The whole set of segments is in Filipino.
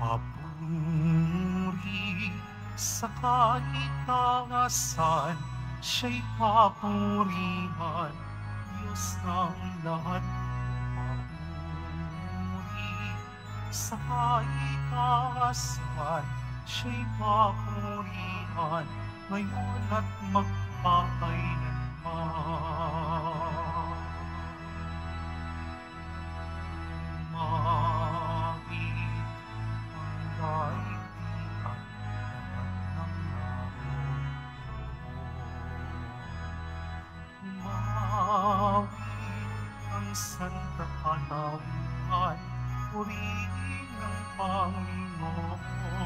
Papuri sa kaitaasan, siya'y papurihan, Diyos ng lahat. Papuri sa kaitaasan, siya'y papurihan, ngayon at magpakailanman. Mangit ang daigdigan, lahat ng naroroon. Umawit ang sandatanan, purihin ang Panginoon.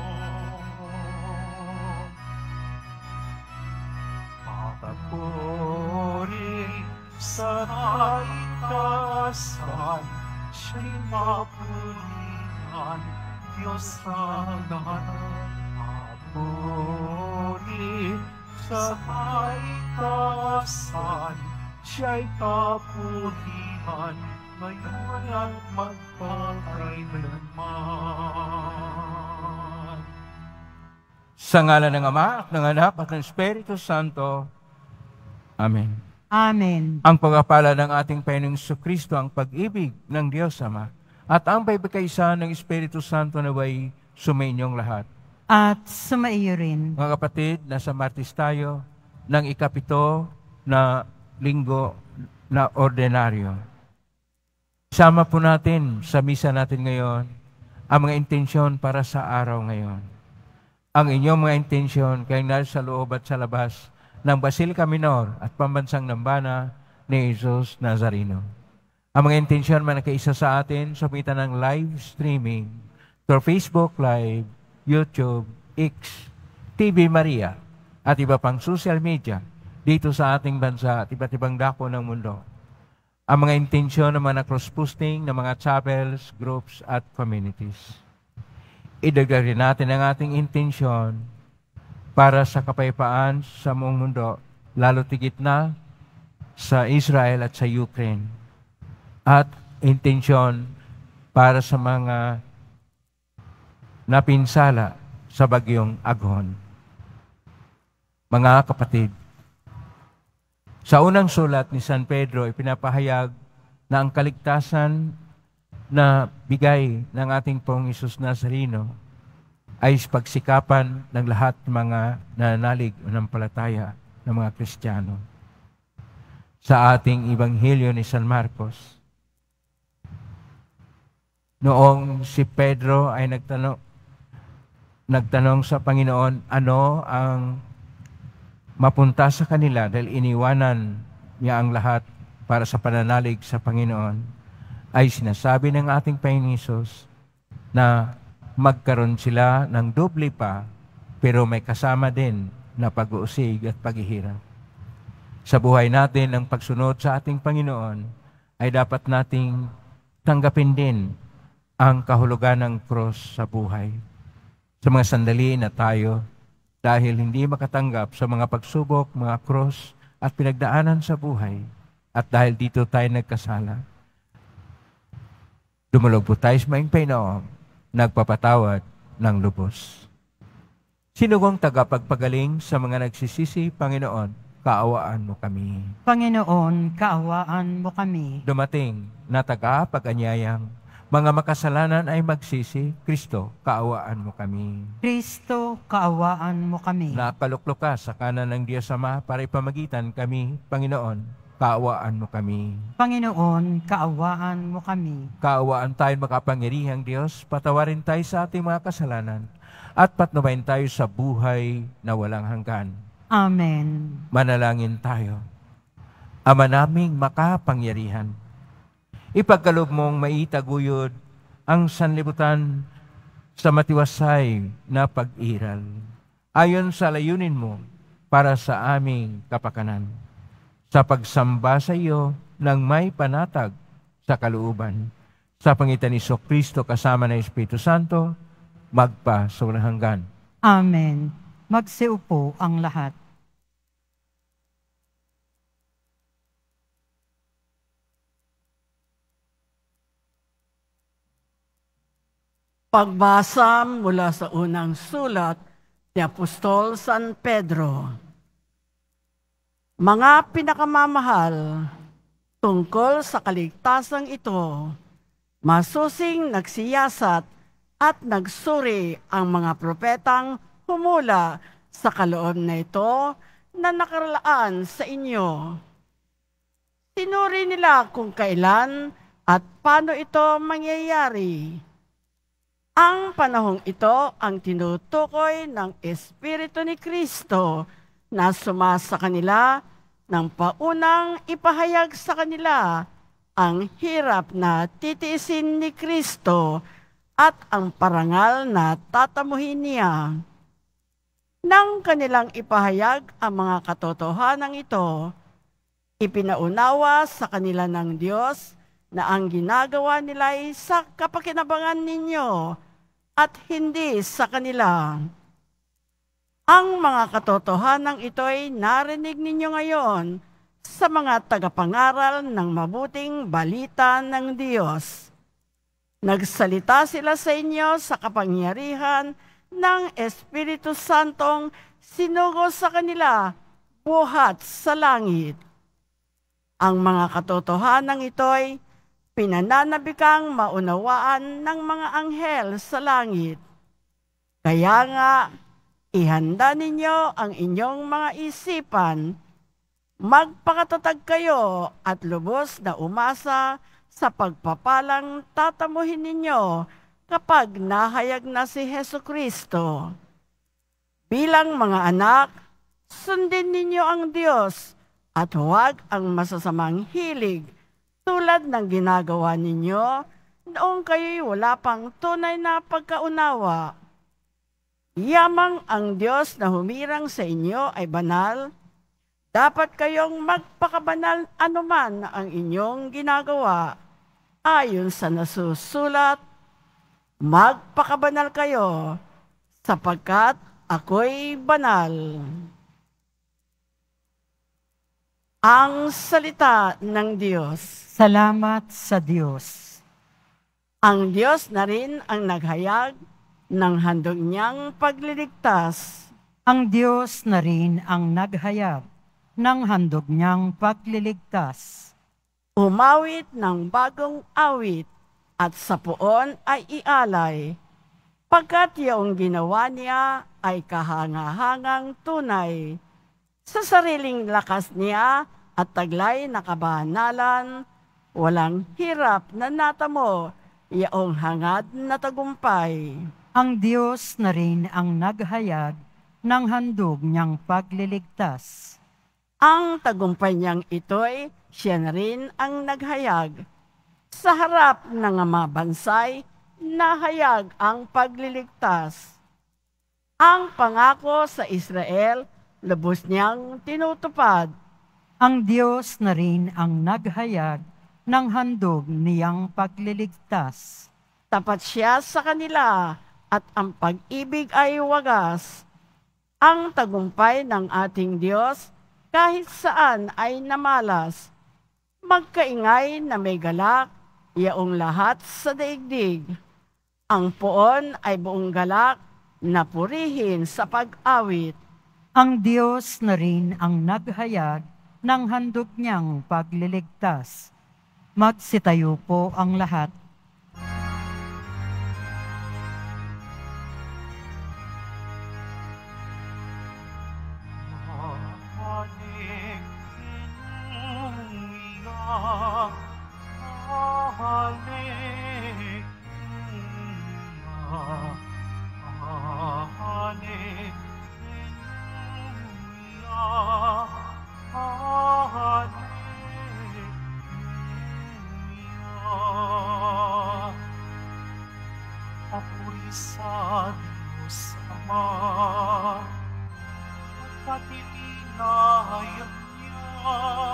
Papuri sa kaitaasan, siya'y papurihan, Diyos ng lahat. Papuri sa kaitaasan, siya'y papurihan, ngayon at magpakailanman. Sa ngalan ng Ama, at ng Anak, at ng Espiritu Santo. Amen. Amen. Ang pagpapala ng ating Panginoong Jesucristo, ang pag-ibig ng Diyos Ama, at ang pagkakaisa ng Espiritu Santo naway sumainyong lahat. At sumaiyo rin. Mga kapatid, nasa Martes tayo ng ikapito na linggo na ordinaryo. Sama po natin sa misa natin ngayon ang mga intensyon para sa araw ngayon. Ang inyong mga intensyon kayong nasa loob at sa labas ng Basilica Minor at Pambansang Nambana ni Jesus Nazareno. Ang mga intensyon man nakaisa sa atin sa pamitan ng live streaming through Facebook Live, YouTube, X, TV Maria, at iba pang social media dito sa ating bansa at iba't ibang dako ng mundo. Ang mga intensyon ng mga cross-posting ng mga chapels, groups, at communities. Idagdag rin natin ang ating intensyon para sa kapayapaan sa buong mundo, lalo tigit na sa Israel at sa Ukraine. At intensyon para sa mga napinsala sa bagyong Aghon. Mga kapatid, sa unang sulat ni San Pedro, ipinapahayag na ang kaligtasan na bigay ng ating Pong Hesus Nazareno ay pagsikapan ng lahat ng mga nananalig o nampalataya ng mga Kristiyano. Sa ating Ebanghelyo ni San Marcos, noong si Pedro ay nagtanong sa Panginoon, ano ang mapunta sa kanila dahil iniwanan niya ang lahat para sa pananalig sa Panginoon, ay sinasabi ng ating Panginoon Hesus na magkaroon sila ng doble pa, pero may kasama din na pag-uusig at paghihirap. Sa buhay natin, ang pagsunod sa ating Panginoon ay dapat nating tanggapin din ang kahulugan ng cross sa buhay. Sa mga sandali na tayo, dahil hindi makatanggap sa mga pagsubok, mga cross at pinagdaanan sa buhay, at dahil dito tayo nagkasala, dumulog po tayo sa maing Panginoon, nagpapatawad ng lubos. Sinugong tagapagpagaling sa mga nagsisisi, Panginoon, kaawaan mo kami. Panginoon, kaawaan mo kami. Dumating na tagapag-anyayang, mga makasalanan ay magsisi, Kristo, kaawaan mo kami. Kristo, kaawaan mo kami. Nakaluklok ka sa kanan ng Diyos Ama para ipamagitan kami, Panginoon, kaawaan mo kami. Panginoon, kaawaan mo kami. Kaawaan tayo makapangyarihang Diyos, patawarin tayo sa ating mga kasalanan, at patnubayan tayo sa buhay na walang hanggan. Amen. Manalangin tayo. Ama naming makapangyarihan, ipagkaloob mong maitaguyod ang sanlibutan sa matiwasay na pag-iral, ayon sa layunin mo para sa aming kapakanan, sa pagsamba sa iyo ng may panatag sa kalooban, sa pangitan ni Jesucristo kasama ng Espiritu Santo, magpa sa walang hanggan. Amen. Magsiupo ang lahat. Pagbasa mula sa unang sulat ni Apostol San Pedro. Mga pinakamamahal, tungkol sa kaligtasang ito, masusing nagsiyasat at nagsuri ang mga propetang humula sa kaloob na ito na nakaraan sa inyo. Sinuri nila kung kailan at paano ito mangyayari. Ang panahong ito ang tinutukoy ng Espiritu ni Kristo na sumasa kanila nang paunang ipahayag sa kanila ang hirap na titiisin ni Kristo at ang parangal na tatamuhin niya. Nang kanilang ipahayag ang mga katotohanan ito, ipinaunawa sa kanila ng Diyos na ang ginagawa nila ay sa kapakinabangan ninyo at hindi sa kanila. Ang mga katotohanan ito'y narinig ninyo ngayon sa mga tagapangaral ng mabuting balita ng Diyos. Nagsalita sila sa inyo sa kapangyarihan ng Espiritu Santong sinugo sa kanila buhat sa langit. Ang mga katotohanan ito'y pinananabikang maunawaan ng mga anghel sa langit. Kaya nga, ihanda ninyo ang inyong mga isipan, magpakatatag kayo at lubos na umasa sa pagpapalang tatamuhin ninyo kapag nahayag na si Hesukristo. Bilang mga anak, sundin ninyo ang Diyos at huwag ang masasamang hilig tulad ng ginagawa ninyo noong kayo'y wala pang tunay na pagkaunawa. Yamang ang Diyos na humirang sa inyo ay banal, dapat kayong magpakabanal anuman ang inyong ginagawa. Ayon sa nasusulat, magpakabanal kayo sapagkat ako'y banal. Ang salita ng Diyos. Salamat sa Diyos. Ang Diyos na rin ang naghayag ng handog niyang pagliligtas. Ang Diyos na rin ang naghayag ng handog niyang pagliligtas. Umawit ng bagong awit at sa puon ay ialay, pagkat iyong ginawa niya ay kahangahangang tunay. Sa sariling lakas niya at taglay na kabanalan, walang hirap na natamo, iyong hangad na tagumpay. Ang Diyos na rin ang naghayag ng handog niyang pagliligtas. Ang tagumpay niyang ito'y siya na rin ang naghayag. Sa harap ng mga bansay, nahayag ang pagliligtas. Ang pangako sa Israel, lubos niyang tinutupad. Ang Diyos na rin ang naghayag ng handog niyang pagliligtas. Tapat siya sa kanila at ang pag-ibig ay wagas. Ang tagumpay ng ating Diyos kahit saan ay namalas. Magkaingay na may galak, yaong lahat sa daigdig. Ang poon ay buong galak na purihin sa pag-awit. Ang Diyos na rin ang naghayag ng handog niyang pagliligtas. Magsitayo po ang lahat. Papuri sa Diyos Ama, at itinahayag niya,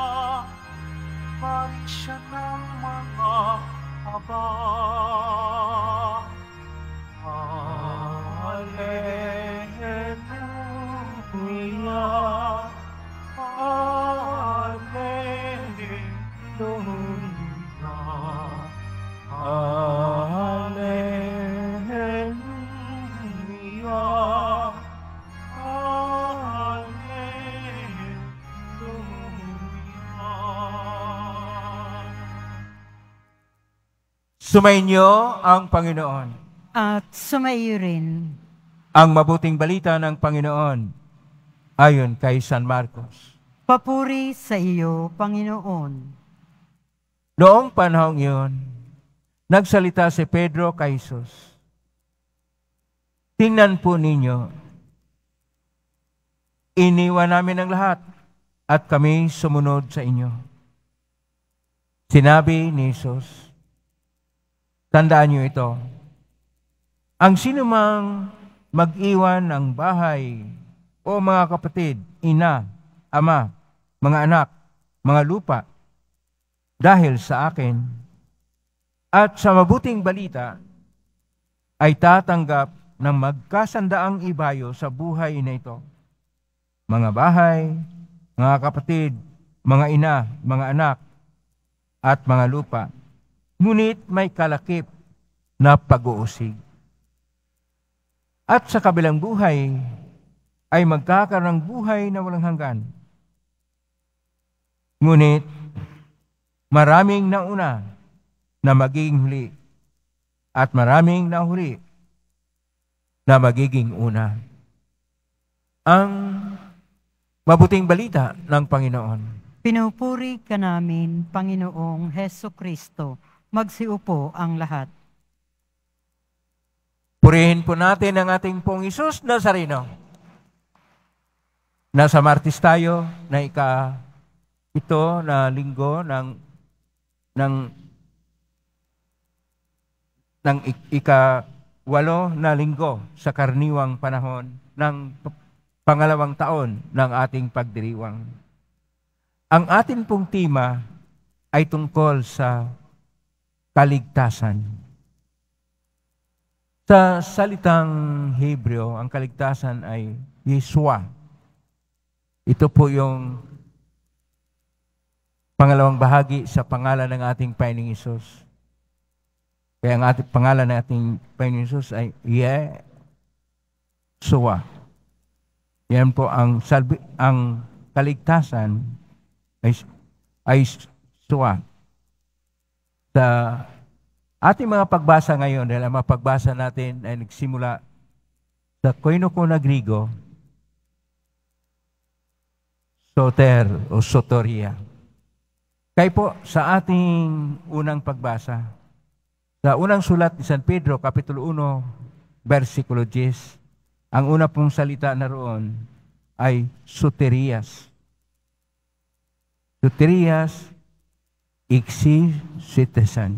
pari siya ng mga aba. Hallelujah, Hallelujah, Hallelujah. Sumainyo ang Panginoon. At sumaiyo rin. Ang mabuting balita ng Panginoon ayon kay San Marcos. Papuri sa iyo, Panginoon. Noong panahong iyon, nagsalita si Pedro kay Jesus. Tingnan po ninyo, iniwan namin ang lahat at kami sumunod sa inyo. Sinabi ni Jesus, tandaan niyo ito, ang sinumang mag-iwan ng bahay o mga kapatid, ina, ama, mga anak, mga lupa, dahil sa akin, at sa mabuting balita, ay tatanggap ng magkasandaang ibayo sa buhay na ito. Mga bahay, mga kapatid, mga ina, mga anak, at mga lupa, ngunit may kalakip na pag-uusig. At sa kabilang buhay, ay magkakaroon ng buhay na walang hanggan. Ngunit, maraming nauna na magiging huli, at maraming nahuli na magiging una. Ang mabuting balita ng Panginoon. Pinupuri ka namin, Panginoong Heso Kristo. Magsiupo ang lahat. Purihin po natin ang ating pong Isus Nazareno. Nasa Martes tayo na ito na linggo ng ika-8 na linggo sa karaniwang panahon ng pangalawang taon ng ating pagdiriwang. Ang atin pong tema ay tungkol sa kaligtasan. Sa salitang Hebreo, ang kaligtasan ay Yeshua. Ito po yung pangalawang bahagi sa pangalan ng ating Panginoong Hesus. Kaya ang ating pangalan ng ating Panginoong Hesus ay Yeshua. Yan po ang kaligtasan ay Yeshua. Sa ating mga pagbasa ngayon, dahil ang mga pagbasa natin ay nagsimula sa Koinokona Griego, Soter o Soteria. Kaya po, sa ating unang pagbasa, sa unang sulat ni San Pedro, Kapitulo 1, versikulo 10, ang una pong salita na roon ay Soterias. Soterias, iksisitesan.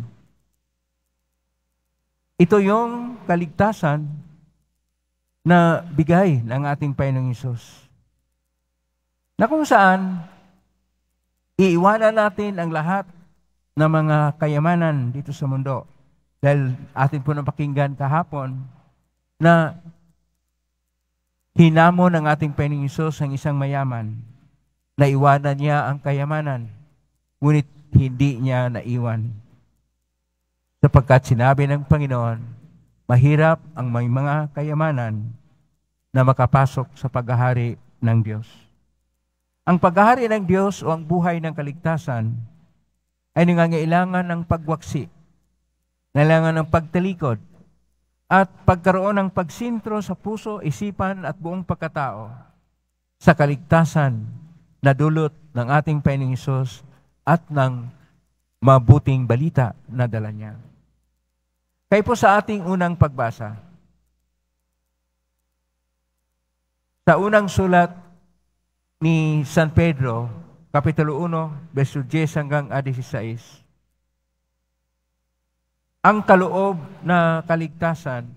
Ito yung kaligtasan na bigay ng ating Panginoong Hesus. Na kung saan, iiwanan natin ang lahat ng mga kayamanan dito sa mundo. Dahil atin po napakinggan kahapon na hinamon ng ating Panginoong Hesus ang isang mayaman na iwanan niya ang kayamanan, ngunit hindi niya naiwan. Sapagkat sinabi ng Panginoon, mahirap ang may mga kayamanan na makapasok sa paghahari ng Diyos. Ang paghahari ng Diyos o ang buhay ng kaligtasan ay nangangailangan ng pagwaksi, nangangailangan ng pagtalikod, at pagkaroon ng pagsintro sa puso, isipan at buong pagkatao sa kaligtasan na dulot ng ating Panginoong Hesus at ng mabuting balita na dala niya. Kaya po sa ating unang pagbasa, sa unang sulat ni San Pedro, Kapitulo 1, verso 10 hanggang 16, ang kaloob na kaligtasan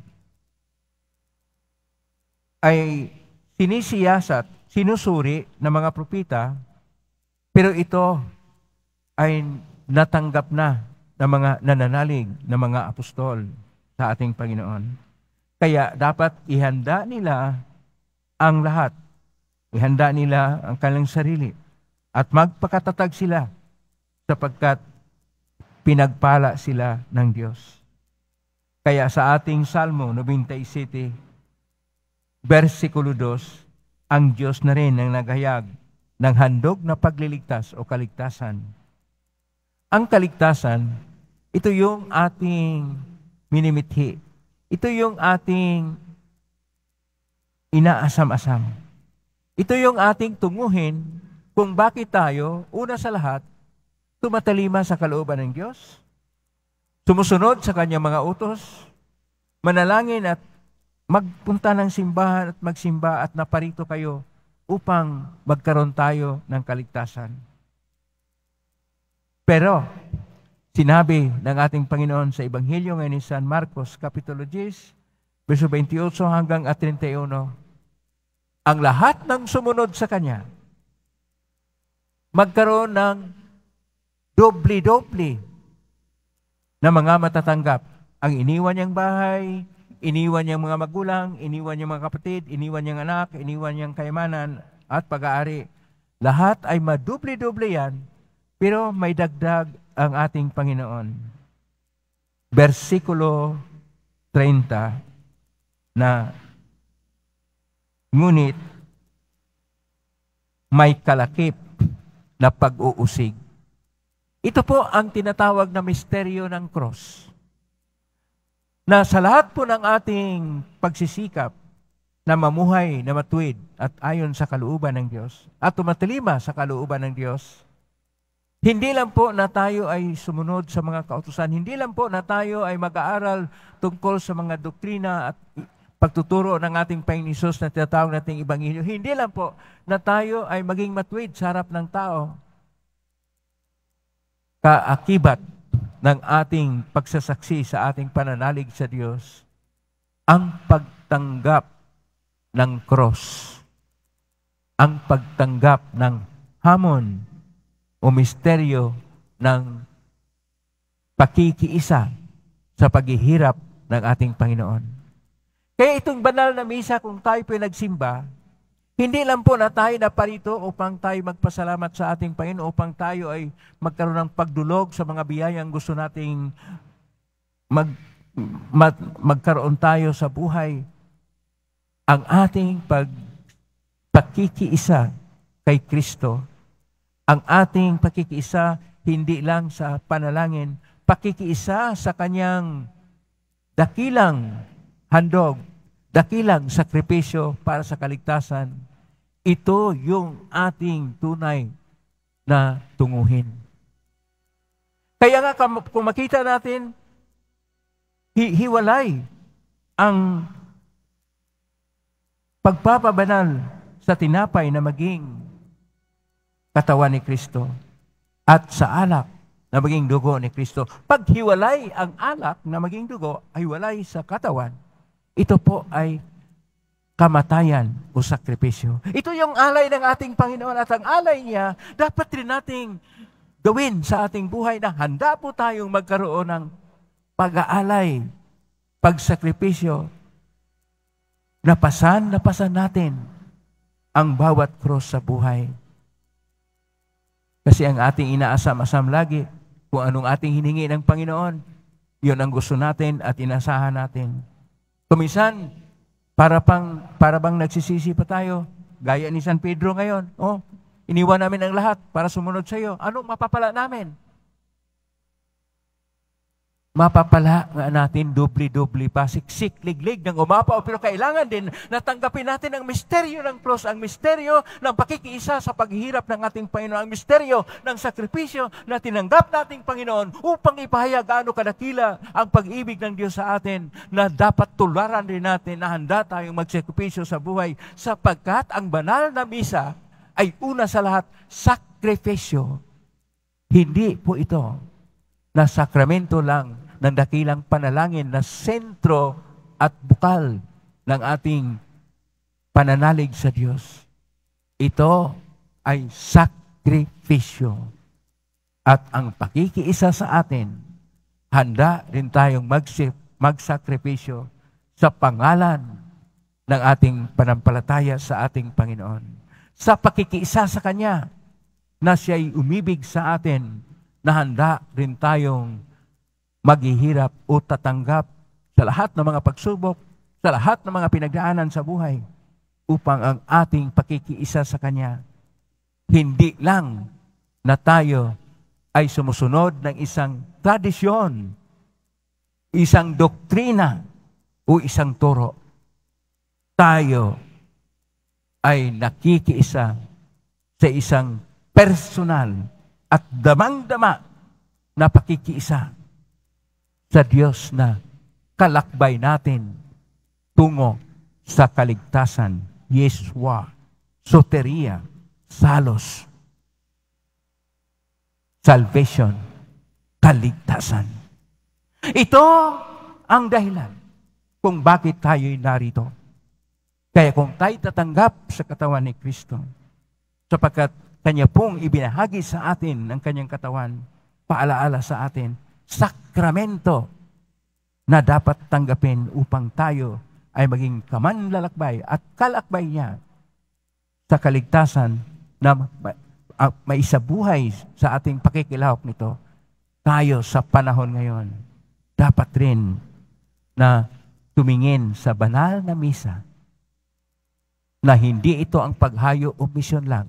ay sinisiyasat, sinusuri ng mga propeta, pero ito ay natanggap na ng mga nananalig ng mga apostol sa ating Panginoon. Kaya dapat ihanda nila ang lahat. Ihanda nila ang kanilang sarili at magpakatatag sila sapagkat pinagpala sila ng Diyos. Kaya sa ating Salmo 97, versikulo 2, ang Diyos na rin ang naghayag ng handog na pagliligtas o kaligtasan. Ang kaligtasan Ito yung ating minimithi. Ito yung ating inaasam-asam. Ito yung ating tunguhin kung bakit tayo, una sa lahat, tumatalima sa kalooban ng Diyos, sumusunod sa kanyang mga utos, manalangin at magpunta ng simbahan at magsimba at naparito kayo upang magkaroon tayo ng kaligtasan. Pero, sinabi ng ating Panginoon sa Ebanghelyo ngayon ni San Marcos, Kapitulo 10, verso 28 hanggang 31, ang lahat ng sumunod sa Kanya, magkaroon ng doble-doble na mga matatanggap. Ang iniwan niyang bahay, iniwan niyang mga magulang, iniwan niyang mga kapatid, iniwan niyang anak, iniwan niyang kayamanan at pag-aari. Lahat ay maduble-doble yan, pero may dagdag ang ating Panginoon. Versikulo 30 na ngunit may kalakip na pag-uusig. Ito po ang tinatawag na misteryo ng cross. Na sa lahat po ng ating pagsisikap na mamuhay, na matuwid at ayon sa kalooban ng Diyos at tumatalima sa kalooban ng Diyos, hindi lang po na tayo ay sumunod sa mga kautusan, hindi lang po na tayo ay mag-aaral tungkol sa mga doktrina at pagtuturo ng ating Panginoon Hesus na tinatawag nating Ebanghelyo, hindi lang po na tayo ay maging matuwid sa harap ng tao. Kaakibat ng ating pagsasaksi sa ating pananalig sa Diyos, ang pagtanggap ng cross, ang pagtanggap ng hamon o misteryo ng pakikiisa sa paghihirap ng ating Panginoon. Kaya itong banal na misa, kung tayo po nagsimba, hindi lang po na tayo naparito upang tayo magpasalamat sa ating Panginoon, upang tayo ay magkaroon ng pagdulog sa mga biyayang gusto nating magkaroon tayo sa buhay. Ang ating pakikiisa kay Kristo, ang ating pakikiisa hindi lang sa panalangin, pakikiisa sa Kanyang dakilang handog, dakilang sakripisyo para sa kaligtasan. Ito yung ating tunay na tunguhin. Kaya nga kung makita natin, hiwalay ang pagpapabanal sa tinapay na maging katawan ni Kristo at sa alak na maging dugo ni Kristo. Pag hiwalay ang alak na maging dugo, ay hiwalay sa katawan, ito po ay kamatayan o sakripisyo. Ito yung alay ng ating Panginoon at ang alay niya, dapat rin nating gawin sa ating buhay na handa po tayong magkaroon ng pag-aalay, pagsakripisyo. Napasan natin ang bawat cross sa buhay. Kasi ang ating inaasam-asam lagi, kung anong ating hiningi ng Panginoon, yun ang gusto natin at inasahan natin. Kuminsan, para bang nagsisisi pa tayo, gaya ni San Pedro ngayon. Iniwan namin ang lahat para sumunod sa iyo. Anong mapapala namin? Mapapala nga natin doble-doble pa, siksik, liglig ng umapaw. Pero kailangan din natanggapin natin ang misteryo ng cross, ang misteryo ng pakikiisa sa paghihirap ng ating Panginoon, ang misteryo ng sakripisyo na tinanggap nating Panginoon upang ipahayag gaano kadakila ang pag-ibig ng Diyos sa atin, na dapat tularan din natin na handa tayong magsakripisyo sa buhay, sapagkat ang banal na misa ay una sa lahat sakripisyo. Hindi po ito na sakramento lang ng dakilang panalangin na sentro at bukal ng ating pananalig sa Diyos. Ito ay sakripisyo. At ang pakikiisa sa atin, handa rin tayong magsakripisyo sa pangalan ng ating panampalataya sa ating Panginoon. Sa pakikiisa sa Kanya, na Siya'y umibig sa atin, na handa rin tayong maghihirap o tatanggap sa lahat ng mga pagsubok, sa lahat ng mga pinagdaanan sa buhay, upang ang ating pakikiisa sa Kanya, hindi lang na tayo ay sumusunod ng isang tradisyon, isang doktrina, o isang turo. Tayo ay nakikiisa sa isang personal at damang-dama na pakikiisa sa Diyos na kalakbay natin tungo sa kaligtasan, Yeshua, soteria, salos, salvation, kaligtasan. Ito ang dahilan kung bakit tayo'y narito. Kaya kung tayo tatanggap sa katawan ni Kristo, sapagkat Kanya pong ibinahagi sa atin ng Kanyang katawan, paalaala sa atin, sakramento na dapat tanggapin upang tayo ay maging kamanlalakbay at kalakbay niya sa kaligtasan na maisabuhay sa ating pakikilahok nito. Tayo sa panahon ngayon, dapat rin na tumingin sa banal na misa na hindi ito ang paghayo o misyon lang.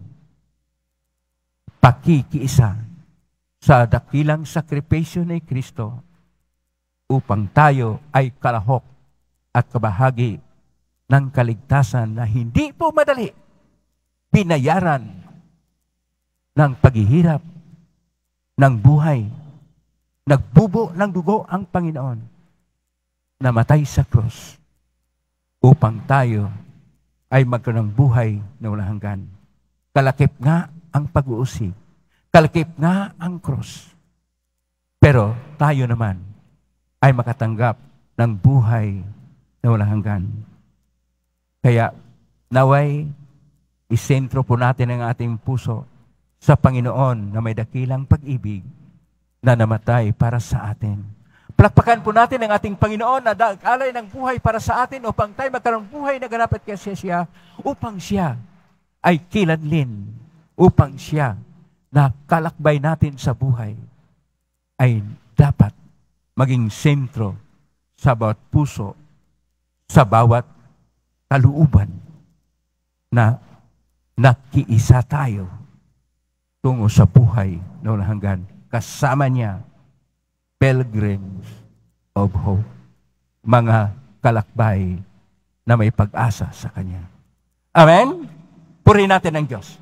Pakikiisa sa dakilang sakripisyo ni Kristo upang tayo ay kalahok at kabahagi ng kaligtasan na hindi po madali. Binayaran ng paghihirap, ng buhay, nagbubo ng dugo ang Panginoon, namatay sa krus upang tayo ay magkaroon ng buhay na walang hanggan. Kalakip nga ang pag-uusig, kalakip nga ang krus. Pero tayo naman ay makatanggap ng buhay na walang hanggan. Kaya naway isentro po natin ang ating puso sa Panginoon na may dakilang pag-ibig na namatay para sa atin. Palakpakan po natin ang ating Panginoon na alay ng buhay para sa atin upang tayo magkaroon ng buhay na ganap at kasi siya, upang siya ay kilanlin, upang siya na kalakbay natin sa buhay ay dapat maging sentro sa bawat puso, sa bawat kaluuban na nakiisa tayo tungo sa buhay na walang hanggan. Kasama niya, pilgrims of hope, mga kalakbay na may pag-asa sa Kanya. Amen? Purihin natin ang Diyos.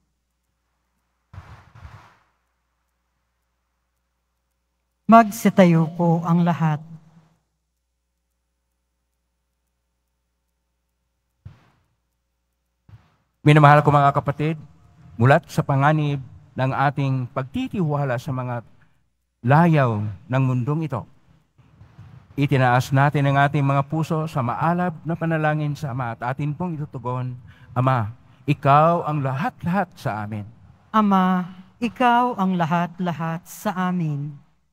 Magsitayo po ang lahat. Minamahal ko mga kapatid, mulat sa panganib ng ating pagtitiwala sa mga layaw ng mundong ito, itinaas natin ang ating mga puso sa maalab na panalangin sa Ama at atin pong itutugon, Ama, Ikaw ang lahat-lahat sa amin. Ama, Ikaw ang lahat-lahat sa amin.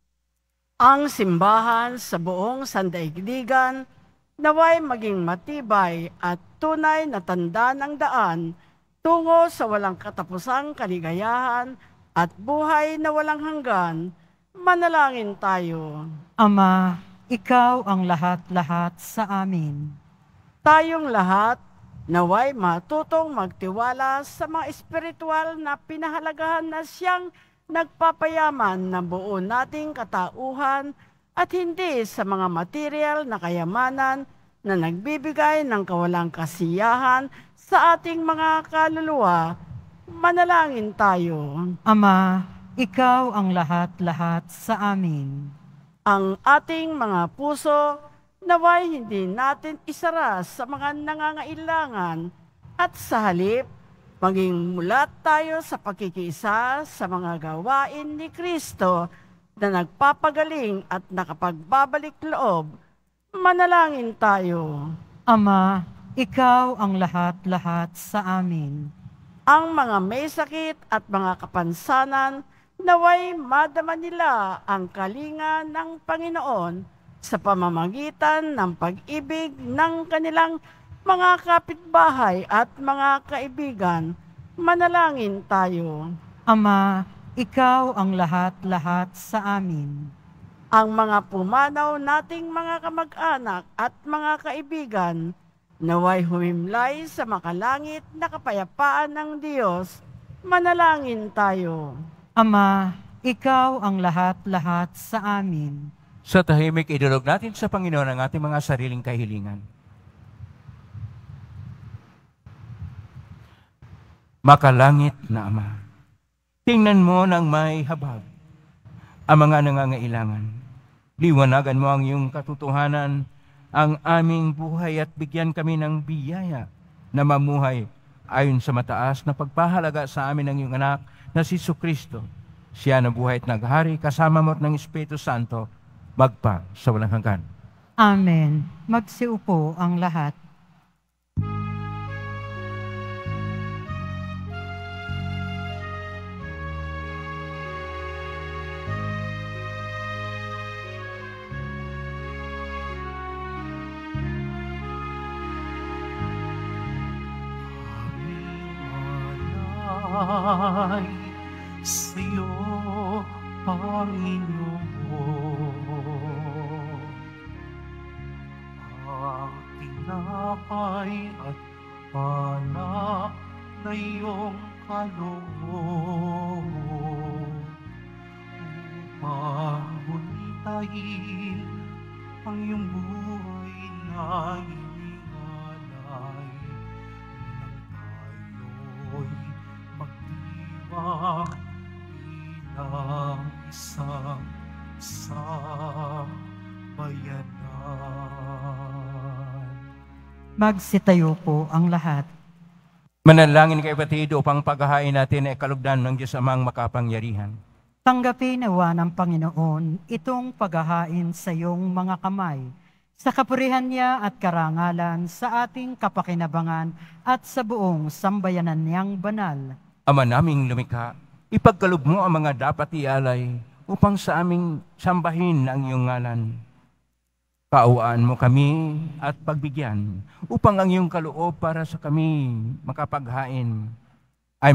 Ang simbahan sa buong sandaigdigan naway maging matibay at tunay na tanda ng daan tungo sa walang katapusang kaligayahan at buhay na walang hanggan. Manalangin tayo. Ama, Ikaw ang lahat-lahat sa amin. Tayong lahat naway matutong magtiwala sa mga espiritual na pinahalagahan na siyang nagpapayaman ng buo nating katauhan at hindi sa mga material na kayamanan na nagbibigay ng kawalang kasiyahan sa ating mga kaluluwa. Manalangin tayo. Ama, Ikaw ang lahat-lahat sa amin. Ang ating mga puso naway hindi natin isara sa mga nangangailangan at sa halip, maging mulat tayo sa pakikiisa sa mga gawain ni Kristo na nagpapagaling at nakapagbabalik loob. Manalangin tayo. Ama, Ikaw ang lahat-lahat sa amin. Ang mga may sakit at mga kapansanan, naway madama nila ang kalinga ng Panginoon sa pamamagitan ng pag-ibig ng kanilang mga kapitbahay at mga kaibigan. Manalangin tayo. Ama, Ikaw ang lahat-lahat sa amin. Ang mga pumanaw nating mga kamag-anak at mga kaibigan, naway humimlay sa makalangit na kapayapaan ng Diyos. Manalangin tayo. Ama, Ikaw ang lahat-lahat sa amin. Sa tahimik, idulog natin sa Panginoon ang ating mga sariling kahilingan. Makalangit na Ama, tingnan mo ng may habag ang mga nangangailangan. Liwanagan mo ang iyong katotohanan, ang aming buhay at bigyan kami ng biyaya na mamuhay ayon sa mataas na pagpahalaga sa amin ng iyong anak na si Jesucristo. Siya na buhay at naghari kasama mo ng Espiritu Santo, magpa sa walang hanggan. Amen. Magsiupo ang lahat. Ay, sa'yo, Panginoon, ang tinapay at pana na iyong kaloob upang bunitahin ang iyong buhay na inialay nang tayo'y magdiwang bilang isang sambayanan. Magsitayo po ang lahat. Manalangin kay Batid upang paghahain natin ay kalugdan ng Diyos Amang makapangyarihan. Tanggapin nawa ng Panginoon itong paghahain sa iyong mga kamay, sa kapurihan niya at karangalan sa ating kapakinabangan at sa buong sambayanan niyang banal. Ama naming lumikha, ipagkaloob mo ang mga dapat ialay upang sa aming sambahin ang iyong ngalan. Kaawaan mo kami at pagbigyan upang ang iyong kaloob para sa kami makapaghain ay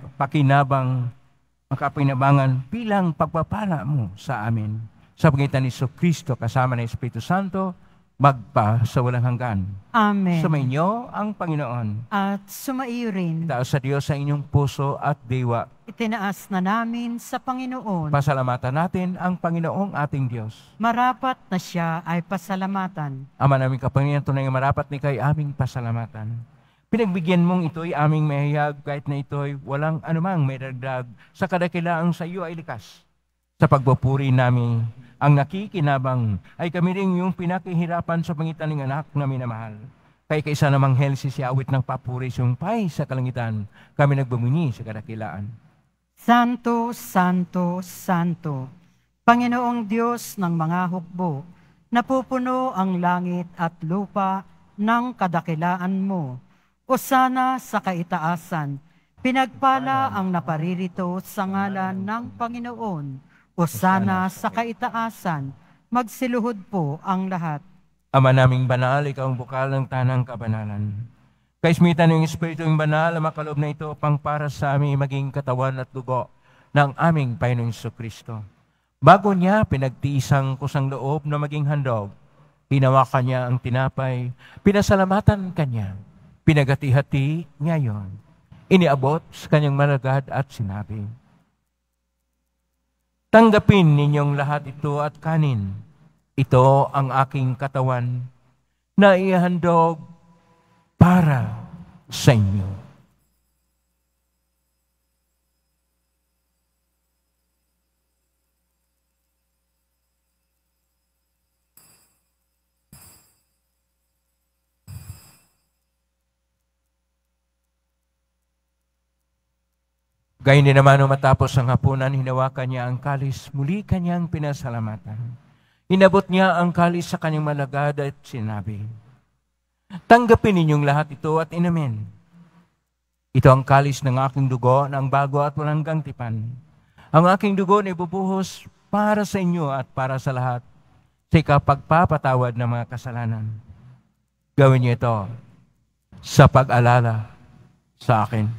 makapinabangan bilang pagpapala mo sa amin. Sa pangitan ni Jesucristo kasama ng Espiritu Santo, magpa sa walang hanggan. Amen. Sumainyo ang Panginoon. At sumaiyo rin. Taos sa Diyos sa inyong puso at diwa. Itinaas na namin sa Panginoon. Pasalamatan natin ang Panginoong ating Diyos. Marapat na siya ay pasalamatan. Ama naming kapangyarihan, tunay nga marapat ni kay aming pasalamatan. Pinagbigyan mong ito'y aming mahihag kahit na ito'y walang anumang may dagdag sa kadakilaang sa iyo ay likas. Sa pagpupuri namin, ang nakikinabang ay kami rin yung pinakihirapan sa pangitan ng anak na minamahal. Kay kaisa namang Helsi si awit ng papuri sumpay sa kalangitan, kami nagbumuni sa kadakilaan. Santo, Santo, Santo, Panginoong Diyos ng mga hukbo, napupuno ang langit at lupa ng kadakilaan mo. Hosana sa kaitaasan, pinagpala ang naparirito sa ngalan ng Panginoon. Hosana sa kaitaasan, magsiluhod po ang lahat. Ama naming banal, ikaw ang bukal ng tanang kabanalan. Kaismitan ng Espiritu ng banal, ang makaloob na ito pang para sa aming maging katawan at dugo ng aming Panginoong Jesucristo. Bago niya pinagtiisang kusang loob na maging handog, hinawakan niya ang tinapay, pinasalamatan kanya, pinagati-hati niya yon. Iniabot sa kanyang malagad at sinabi, tanggapin ninyong lahat ito at kanin. Ito ang aking katawan na ihandog para sa inyo. Gayun din naman nung matapos ang hapunan, hinawakan niya ang kalis, muli kanyang pinasalamatan. Inabot niya ang kalis sa kanyang malagad at sinabi, tanggapin ninyong lahat ito at inamin. Ito ang kalis ng aking dugo na ang bago at walang tipan. Ang aking dugo na ibubuhos para sa inyo at para sa lahat sa ikapagpapatawad ng mga kasalanan. Gawin niyo ito sa pag-alala sa akin.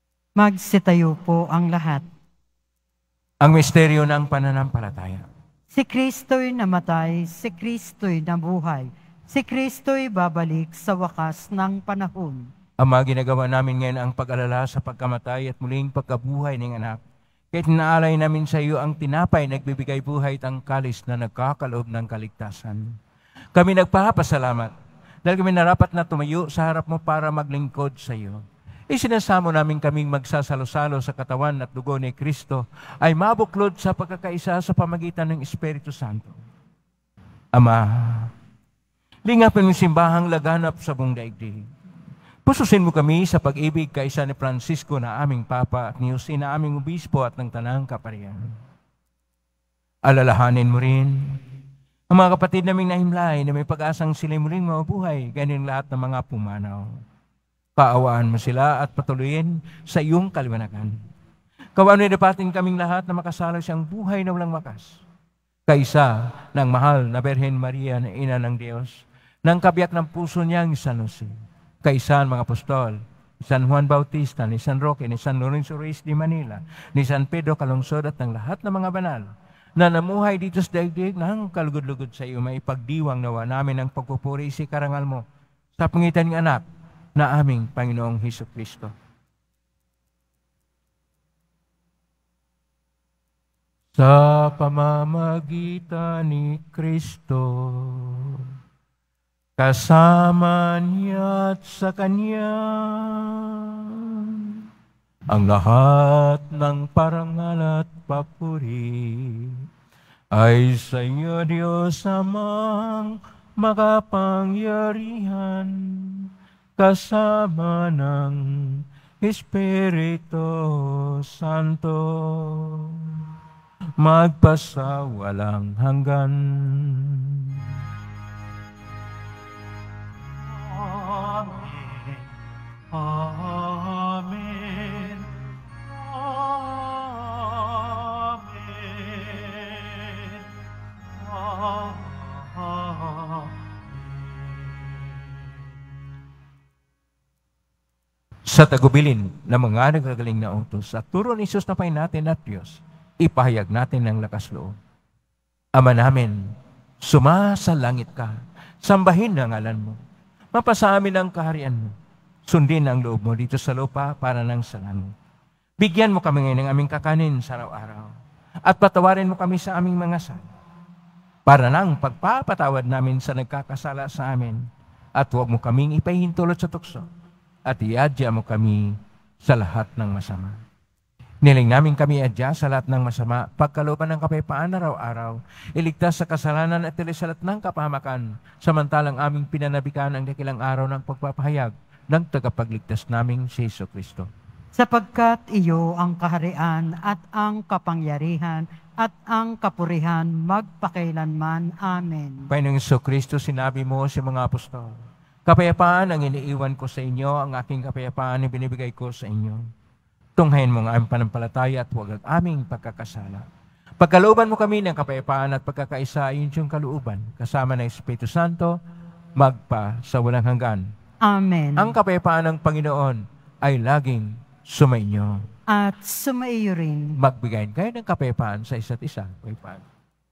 Magsitayo po ang lahat. Ang misteryo ng pananampalataya. Si Kristo'y namatay, si Kristo'y nabuhay, si Kristo'y babalik sa wakas ng panahon. Ama, ginagawa namin ngayon ang pag-alala sa pagkamatay at muling pagkabuhay ng anak. Kahit naalay namin sa iyo ang tinapay, nagbibigay buhay at ang kalis na nagkakaloob ng kaligtasan. Kami nagpapasalamat dahil kami narapat na tumayo sa harap mo para maglingkod sa iyo. Isinasamo namin kaming magsasalo-salo sa katawan at dugo ni Kristo ay mabuklod sa pagkakaisa sa pamagitan ng Espiritu Santo. Ama, lingapin mo simbahang laganap sa buong daigdig. Pususin mo kami sa pag-ibig kaisa ni Francisco na aming Papa at ni Jose na aming Obispo at ng Tanang Kaparian. Alalahanin mo rin ang mga kapatid naming nahimlay na may pag-asang sila'y muling mabuhay, ganyan lahat ng mga pumanaw. Kaawaan mo sila at patuloyin sa iyong kaliwanagan. Kaawaan mo dapatin kaming lahat na makasalo siyang buhay na walang wakas. Kaisa ng mahal na Birhen Maria na Ina ng Diyos, ng kabiyak ng puso niyang San Jose. Kaisa ng mga apostol, ni San Juan Bautista, ni San Roque, ni San Lorenzo Reyes de Manila, ni San Pedro Calungsod at ng lahat ng mga banal na namuhay dito sa daigdig ng kalugod-lugod sa iyo, may pagdiwang nawa namin ang pagpupuri si karangal mo sa pangitan ng anak na aming Panginoong Hesukristo. Sa pamamagitan ni Kristo, kasama niya at sa Kanya, ang lahat ng parangal at papuri ay sa iyo, Diyos Amang makapangyarihan, kasama ng Espiritu Santo, magpasawalang hanggan. Amen. Amen. Amen. Amen. Sa tagubilin ng mga nagagaling na utos at turo ni Jesus na Panginoon natin at Diyos, ipahayag natin ng lakas loob. Ama namin, sumasalangit ka, sambahin ang ngalan mo, mapasa amin ang kaharian mo, sundin ang loob mo dito sa lupa para ng sa langit. Bigyan mo kami ngayon ng aming kakanin sa araw-araw, at patawarin mo kami sa aming mga sala, para nang pagpapatawad namin sa nagkakasala sa amin, at huwag mo kaming ipahintulot sa tukso, at iadya mo kami sa lahat ng masama. Niling namin kami adya sa lahat ng masama, pagkalooban ng kapayapaan araw-araw, iligtas sa kasalanan at ilisalat ng kapahamakan, samantalang aming pinanabikan ang dakilang araw ng pagpapahayag ng tagapagligtas naming si Jesucristo. Sapagkat iyo ang kaharian at ang kapangyarihan at ang kapurihan magpakailanman. Amen. Panginoong Jesucristo, sinabi mo sa mga apostol, kapayapaan ang iniiwan ko sa inyo, ang aking kapayapaan ang binibigay ko sa inyo. Tunghayin mo ang aming panampalataya at huwag ang aming pagkakasala. Pagkalooban mo kami ng kapayapaan at pagkakaisa ayon sa iyong kalooban, kasama ng Espiritu Santo, magpa sa walang hanggan. Amen. Ang kapayapaan ng Panginoon ay laging sumainyo. At sumaiyo rin. Magbigayin kayo ng kapayapaan sa isa't isa. Kapayapaan.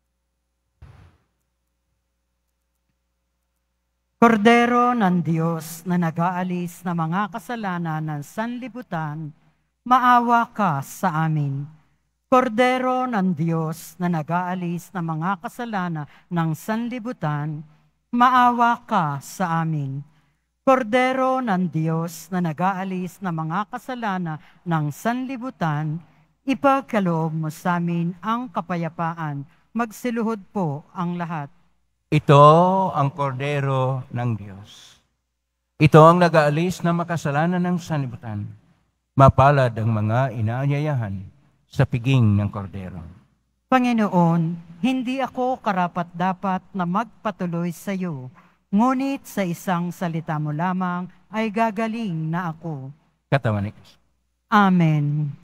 Kordero ng Diyos na nag-aalis na mga kasalanan ng sanlibutan, maawa ka sa amin. Kordero ng Diyos na nag-aalis na mga kasalanan ng sanlibutan, maawa ka sa amin. Kordero ng Diyos na nag-aalis na mga kasalanan ng sanlibutan, ipagkaloob mo sa amin ang kapayapaan, magsiluhod po ang lahat. Ito ang kordero ng Diyos. Ito ang nag-aalis na makasalanan ng sanlibutan. Mapalad ang mga inaanyayahan sa piging ng kordero. Panginoon, hindi ako karapat-dapat na magpatuloy sa iyo, ngunit sa isang salita mo lamang ay gagaling na ako. Katawan ni Kristo. Amen.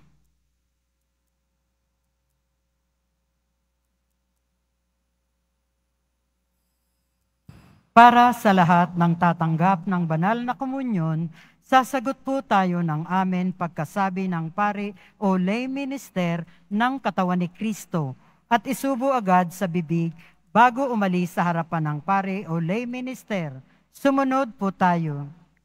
Para sa lahat ng tatanggap ng banal na komunyon, sasagot po tayo ng amen pagkasabi ng pari o lay minister ng katawan ni Kristo at isubo agad sa bibig bago umalis sa harapan ng pare o lay minister. Sumunod po tayo.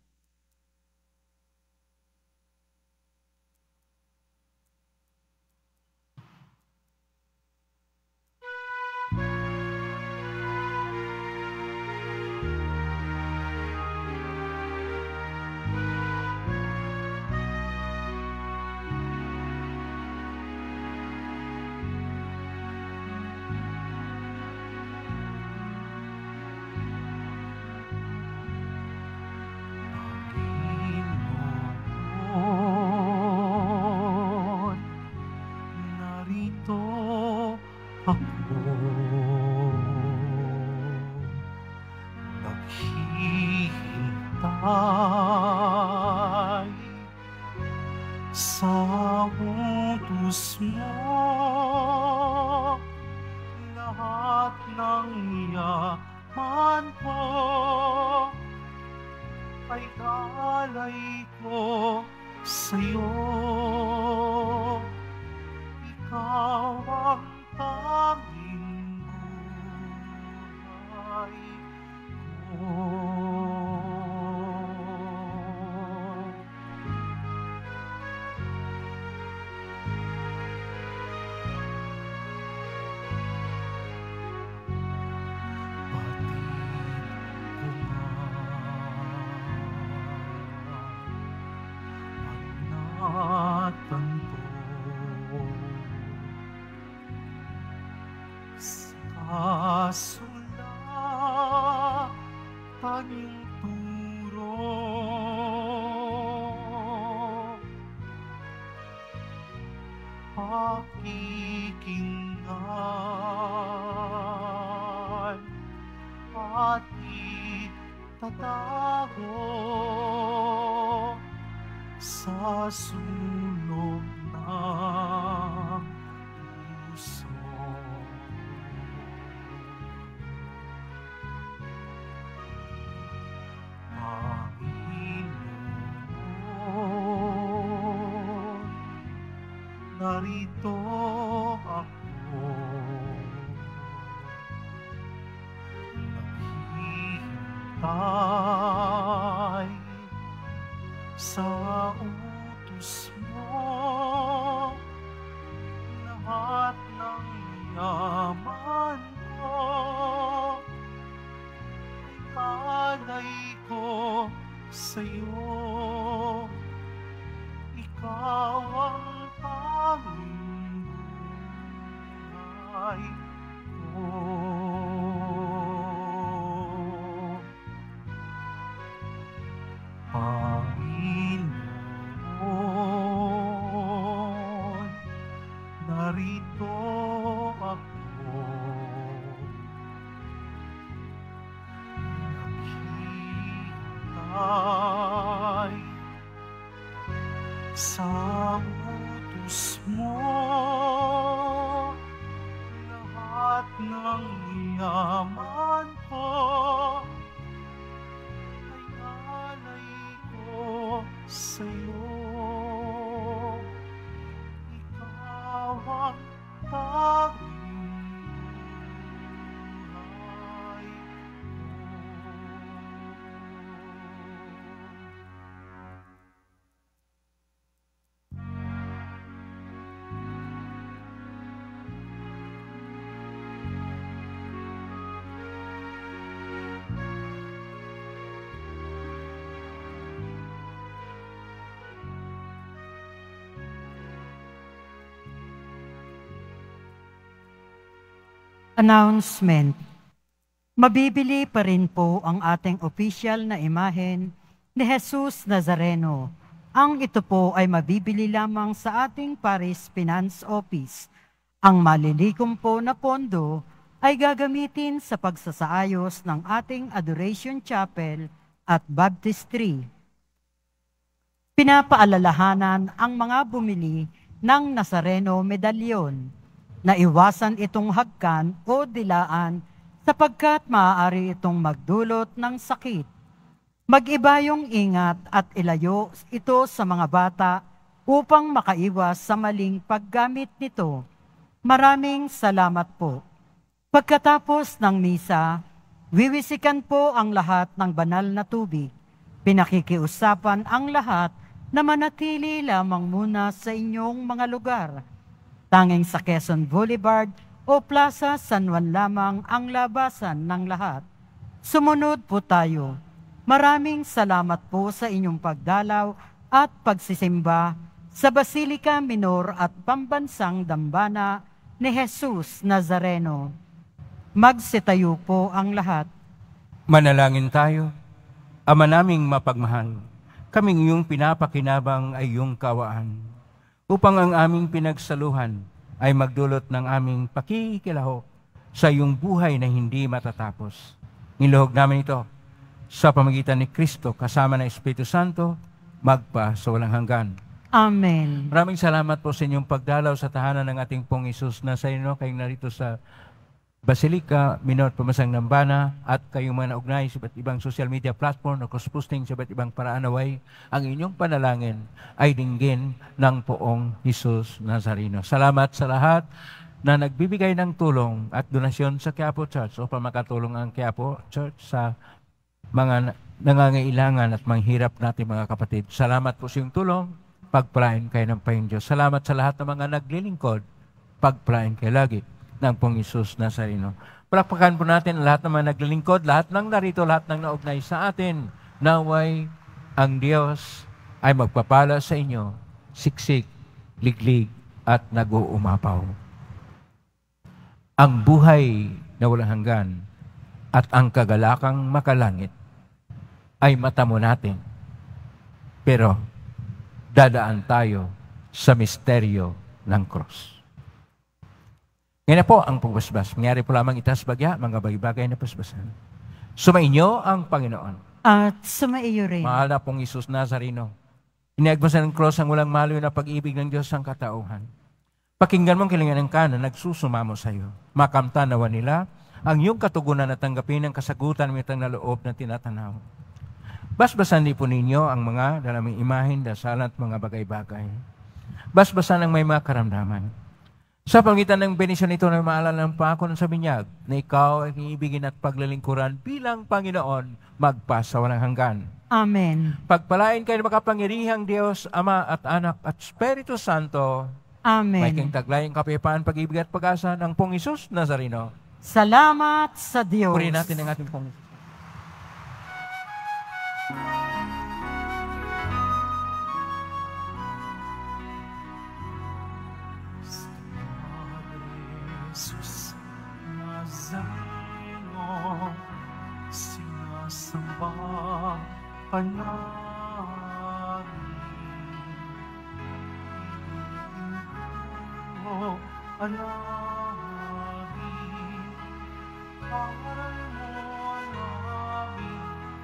Panginoon, narito ako. Naghihintay sa utos mo, lahat ng yaman ko ay alay ko sa'yo. Ikaw ang tanging buhay ko. Sulatan yung turo, pakikinggan at itatago sa sulog ng puso. Panginoon, narito ako. Naghihintay sa utos mo, lahat ng yaman ko ay alay ko sa'yo. Ikaw ang tanging buhay ko. Panginoon, narito ako. Naghihintay sa utos mo, lahat ng yaman ko ay alay ko sa'yo. Ikaw ang tanging buhay Announcement. Mabibili pa rin po ang ating opisyal na imahen ni Jesus Nazareno. Ang ito po ay mabibili lamang sa ating Paris Finance Office. Ang malilikom po na pondo ay gagamitin sa pagsasaayos ng ating Adoration Chapel at Baptistry. Pinapaalalahanan ang mga bumili ng Nazareno medalyon na iwasan itong hagkan o dilaan sapagkat maaari itong magdulot ng sakit. Mag-iba yung ingat at ilayo ito sa mga bata upang makaiwas sa maling paggamit nito. Maraming salamat po. Pagkatapos ng misa, wiwisikan po ang lahat ng banal na tubig. Pinakikiusapan ang lahat na manatili lamang muna sa inyong mga lugar. Tanging sa Quezon Boulevard o Plaza San Juan lamang ang labasan ng lahat. Sumunod po tayo. Maraming salamat po sa inyong pagdalaw at pagsisimba sa Basilica Minor at Pambansang Dambana ni Jesus Nazareno. Magsitayo po ang lahat. Manalangin tayo. Ama naming mapagmahal, kaming iyong pinapakinabang ay iyong kawaan, upang ang aming pinagsaluhan ay magdulot ng aming pakikilahok sa iyong buhay na hindi matatapos. Niluhog namin ito sa pamagitan ni Kristo kasama ng Espiritu Santo, magpa sa walang hanggan. Amen. Maraming salamat po sa inyong pagdalaw sa tahanan ng ating pong Isus Nazareno, kayong narito sa Basilica Minor at Pambansang Dambana, at kayong mga naugnay sa iba't ibang social media platform o cross-posting sa iba't ibang paraan, naway ang inyong panalangin ay dinggin ng poong Jesus Nazareno. Salamat sa lahat na nagbibigay ng tulong at donasyon sa Quiapo Church o makatulong ang Quiapo Church sa mga nangangailangan at manghirap natin mga kapatid. Salamat po sa iyong tulong. Pagpalain kayo ng Panginoon Diyos. Salamat sa lahat ng mga naglilingkod. Pagpalain kayo lagi ng pong Isus Nazareno. Palakpakan po natin lahat ng mga naglilingkod, lahat ng narito, lahat ng naugnay sa atin. Naway ang Diyos ay magpapala sa inyo, siksik, liglig, at nag-uumapaw. Ang buhay na walang hanggan at ang kagalakang makalangit ay matamo natin. Pero dadaan tayo sa misteryo ng cross. Ngayon na po ang pagbasbas. Mangyari po lamang itaas bagya, mga bagay-bagay na pasbasan. Sumainyo ang Panginoon. At sumaiyo rin. Mahal na pong Isus Nazareno. Iniagbasan ng cross ang walang maloy na pag-ibig ng Diyos ang katauhan. Pakinggan mong kilingan ng kanan, nagsusumamo sa iyo. Makamtanawan nila ang iyong katugunan at tanggapin ang kasagutan ng itang na loob na tinatanaw. Basbasan din po ninyo ang mga dalaming imahin, dasalan at mga bagay-bagay. Basbasan ang may mga karamdaman. Sa pangitan ng benisyon ito na maalala ng pangako sa binyag, na ikaw ay iibigin at paglalingkuran bilang Panginoon, magpasa walang hanggan. Amen. Pagpalain kayo ng makapangyarihang Diyos, Ama at Anak at Espiritu Santo. Amen. May king taglayang kapayapaan, pag-ibig at pag-asa ng pong Isus Nazareno. Salamat sa Diyos. Purihin natin ang ating pong Jesus Nazareno, sinasamba ka namin. O alamin, aral mo namin,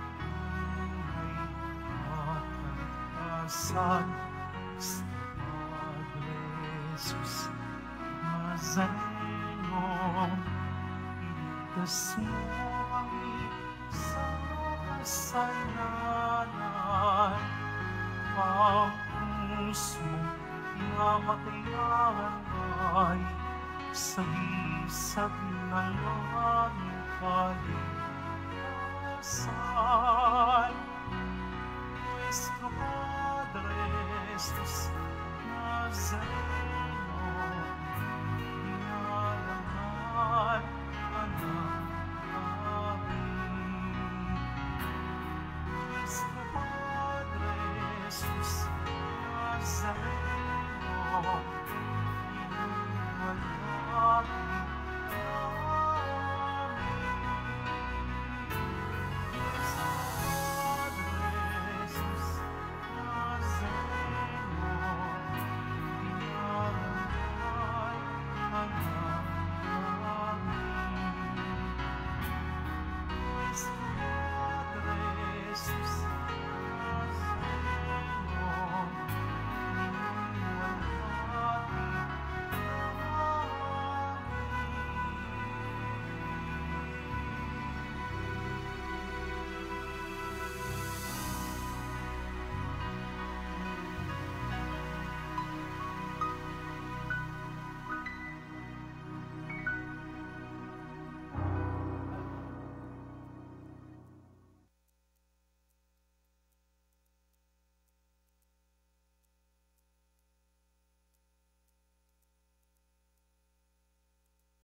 tunay at kalikasan, sa Padre Jesus Nazareno, iligtas mo kami sa kasalanan. Ang puso mong pinamatayan ay sa hisab ng aming kalikasan. Nuestro Padre Jesus Nazareno, inalangan ka namin. Nuestro Padre Jesus Nazareno,